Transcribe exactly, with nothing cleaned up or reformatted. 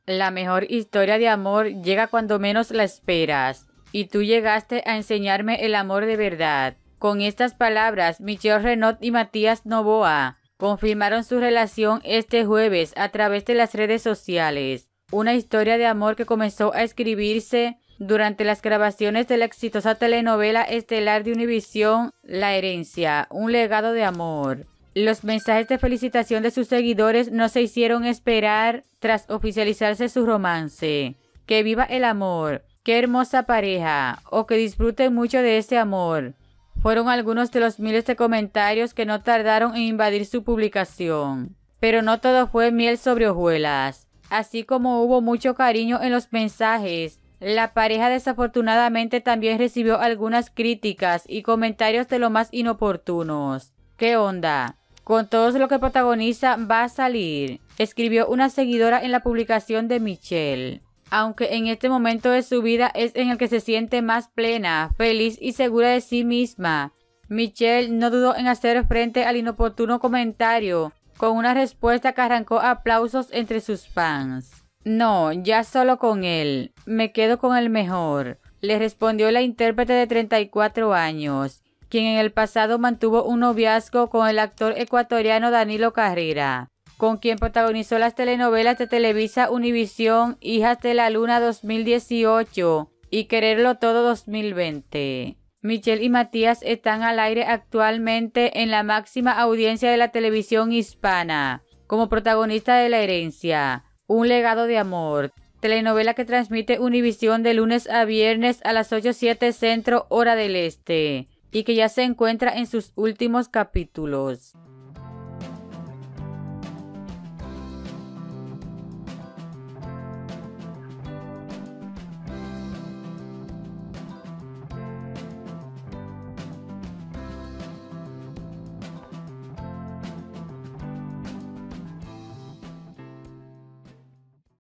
La mejor historia de amor llega cuando menos la esperas, y tú llegaste a enseñarme el amor de verdad. Con estas palabras, Michelle Renaud y Matías Novoa confirmaron su relación este jueves a través de las redes sociales. Una historia de amor que comenzó a escribirse durante las grabaciones de la exitosa telenovela estelar de Univisión, La Herencia, un legado de amor. Los mensajes de felicitación de sus seguidores no se hicieron esperar tras oficializarse su romance. ¡Que viva el amor! ¡Qué hermosa pareja! O que disfruten mucho de ese amor. Fueron algunos de los miles de comentarios que no tardaron en invadir su publicación. Pero no todo fue miel sobre hojuelas. Así como hubo mucho cariño en los mensajes, la pareja desafortunadamente también recibió algunas críticas y comentarios de lo más inoportunos. ¿Qué onda? Con todo lo que protagoniza va a salir, escribió una seguidora en la publicación de Michelle. Aunque en este momento de su vida es en el que se siente más plena, feliz y segura de sí misma, Michelle no dudó en hacer frente al inoportuno comentario, con una respuesta que arrancó aplausos entre sus fans. No, ya solo con él, me quedo con el mejor, le respondió la intérprete de treinta y cuatro años, quien en el pasado mantuvo un noviazgo con el actor ecuatoriano Danilo Carrera, con quien protagonizó las telenovelas de Televisa Univisión Hijas de la Luna dos mil dieciocho y Quererlo Todo dos mil veinte. Michelle y Matías están al aire actualmente en la máxima audiencia de la televisión hispana, como protagonista de La Herencia, un legado de amor, telenovela que transmite Univisión de lunes a viernes a las ocho siete Centro, hora del Este, y que ya se encuentra en sus últimos capítulos.